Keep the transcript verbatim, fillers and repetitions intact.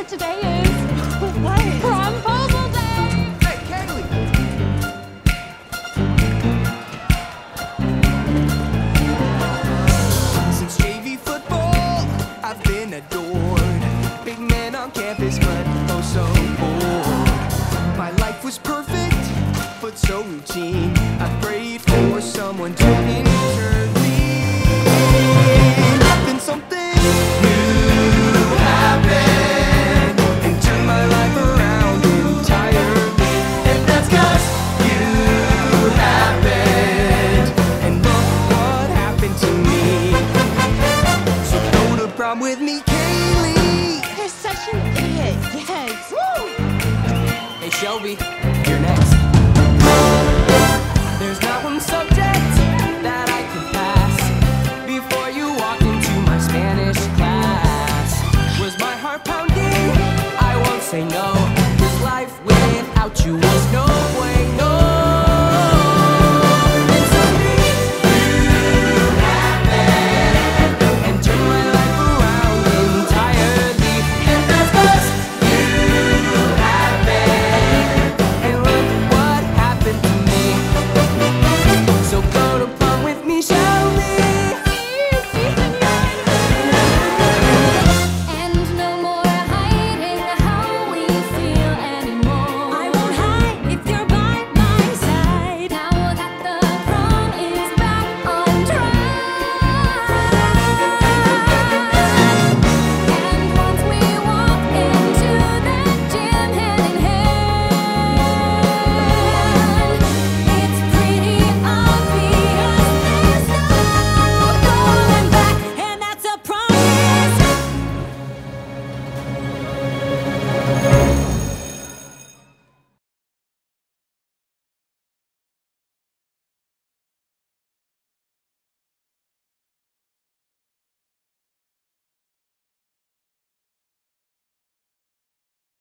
what today is? What? Promposal day! Hey, Kaylee! Since J V football, I've been adored. Big man on campus, but oh so bored. My life was perfect, but so routine. I prayed for someone to intervene. Then something new happened and turned my life around entirely. And that's 'cause you happened. And look what happened to me. So go to prom with me, Kaylee. You're such an idiot. Yes. Woo! Hey, Shelby, you're next. There's not one subject that I could pass before you walked into my Spanish class. Was my heart pounding? I won't say no. This life without you was no